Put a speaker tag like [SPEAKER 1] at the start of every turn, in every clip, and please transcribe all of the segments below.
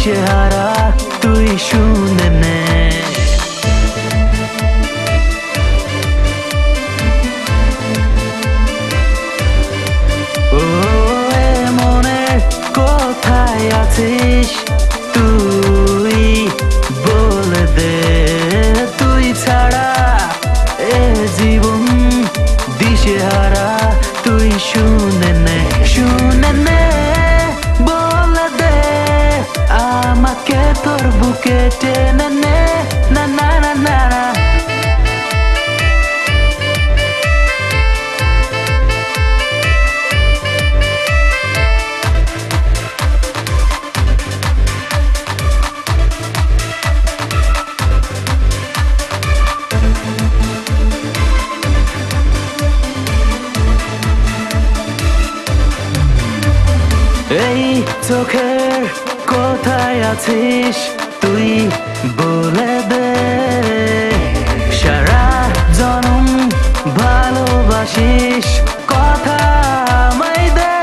[SPEAKER 1] দিশেহারা তুই শুনে নে ও মনে কোথায় আছিস তুই বলে দে তুই ছাড়া এ জীবন দিশেহারা তুই শুনে নে বলে দে আমাকে তোর বুকে টেনে নে না না না না না এই চোখের কোথায় আছিস তুই বলে দে সারা জনম ভালোবাসিস কথা আমায় দে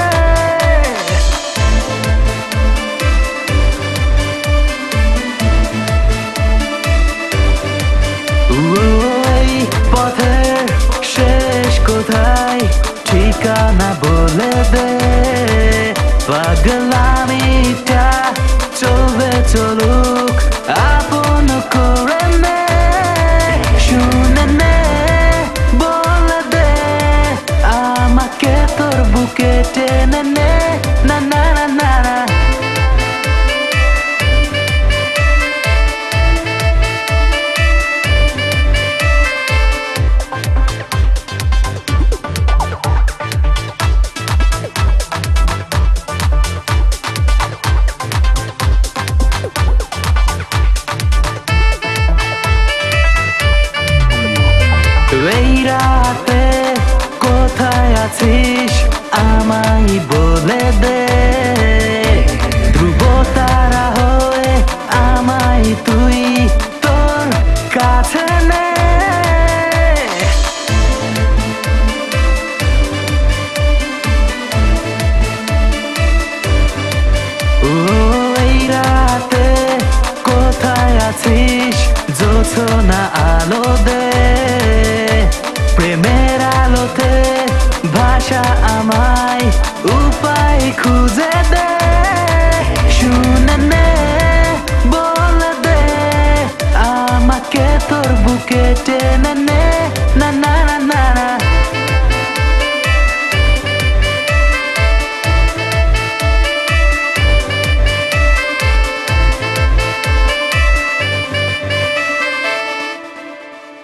[SPEAKER 1] ওই পথের শেষ কোথায় ঠিকানা বলে দে পাগলামিটা চলবে চলুক আপন করে নে শুনে নে বলে দে আমাকে তোর বুকে টেনে নে না না না না না এই রাতে কোথায় আছিস আমায় বলে দে ধ্রুব তারা হয়ে আমায় তুই তোর কাছে নে এই রাতে কোথায় আছিস জোছনা আলো দে প্রেমের আলোতে ভাষা আমায় উপায় খুঁজে দে